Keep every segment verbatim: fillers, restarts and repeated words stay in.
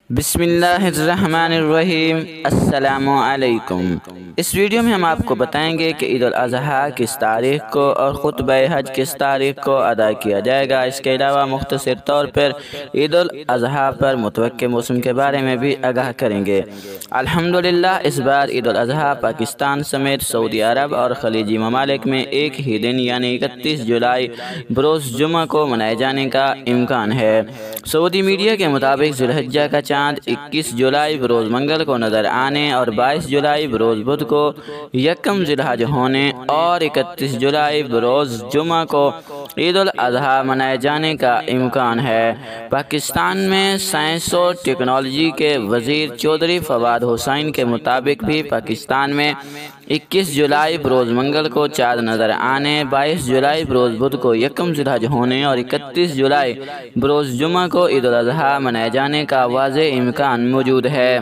بسم اللہ الرحمن الرحیم۔ السلام علیکم۔ اس ویڈیو میں ہم آپ کو بتائیں گے کہ عید الاضحیٰ کس تاریخ کو اور خطبہ حج کس تاریخ کو ادا کیا جائے گا۔ اس کے علاوہ مختصر طور پر عید الاضحیٰ پر متوقع موسم کے بارے میں بھی آگاہ کریں گے۔ الحمدللہ اس بار عید الاضحیٰ پاکستان سمیت سعودی عرب اور خلیجی ممالک میں ایک ہی دن یعنی اکتیس جولائی بروز جمعہ کو منائے جانے کا امکان ہے۔ سعودی میڈیا کے مطابق ذی الحجہ کا چاند اکیس جولائی بروز منگل کو نظر آنے اور بائیس جولائی بروز بدھ کو یکم ذی الحجہ ہونے اور اکتیس جولائی بروز جمعہ کو عید الاضحیٰ منائے جانے کا امکان ہے۔ پاکستان میں سائنس و ٹیکنالوجی کے وزیر چودھری فواد حسین کے مطابق بھی پاکستان میں اکیس جولائی بروز منگل کو چاند نظر آنے، بائیس جولائی بروز بدھ کو یکم ذی الحجہ ہونے اور اکتیس جولائی بروز جمعہ کو عید الاضحیٰ منائے جانے کا واضح امکان موجود ہے۔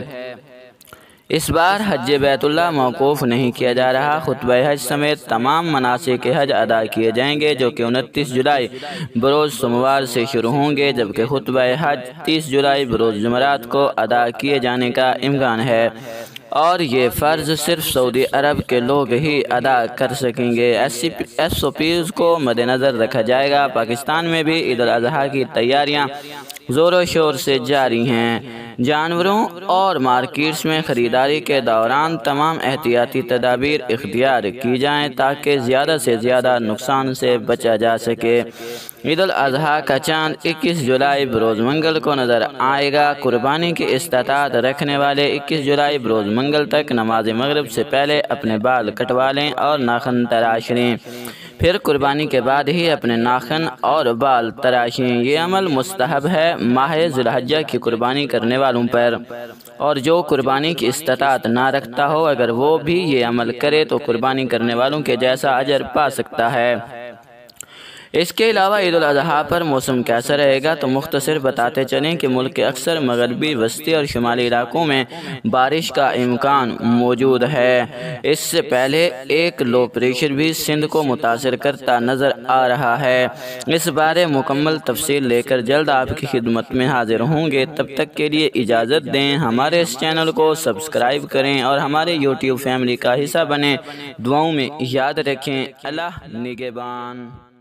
اس بار حج بیت اللہ موقوف نہیں کیا جا رہا۔ خطبہ حج سمیت تمام مناسک حج ادا کیے جائیں گے جو کہ انتیس جولائی بروز سوموار سے شروع ہوں گے، جبکہ خطبہ حج تیس جولائی بروز جمعرات کو ادا کیے جانے کا امکان ہے اور یہ فرض صرف سعودی عرب کے لوگ ہی ادا کر سکیں گے۔ ایس او پیز کو مد نظر رکھا جائے گا۔ پاکستان میں بھی عید الاضحیٰ کی تیاریاں زور و شور سے جاری ہیں۔ جانوروں اور مارکیٹس میں خریداری کے دوران تمام احتیاطی تدابیر اختیار کی جائیں تاکہ زیادہ سے زیادہ نقصان سے بچا جا سکے۔ عید الاضحیٰ کا چاند اکیس جولائی بروز منگل کو نظر آئے گا۔ قربانی کی استطاعت رکھنے والے اکیس جولائی بروز منگل تک نماز مغرب سے پہلے اپنے بال کٹوا لیں اور ناخن تراش لیں، پھر قربانی کے بعد ہی اپنے ناخن اور بال تراشیں۔ یہ عمل مستحب ہے ماہ ذی الحجہ کی قربانی کرنے والوں پر، اور جو قربانی کی استطاعت نہ رکھتا ہو اگر وہ بھی یہ عمل کرے تو قربانی کرنے والوں کے جیسا اجر پا سکتا ہے۔ اس کے علاوہ عید الاضحیٰ پر موسم کیسا رہے گا تو مختصر بتاتے چلیں کہ ملک کے اکثر مغربی، وسطی اور شمالی علاقوں میں بارش کا امکان موجود ہے۔ اس سے پہلے ایک لو پریشر بھی سندھ کو متاثر کرتا نظر آ رہا ہے۔ اس بارے مکمل تفصیل لے کر جلد آپ کی خدمت میں حاضر ہوں گے۔ تب تک کے لیے اجازت دیں، ہمارے اس چینل کو سبسکرائب کریں اور ہمارے یوٹیوب فیملی کا حصہ بنیں۔ دعاؤں میں یاد رکھیں۔ اللہ نگہبان۔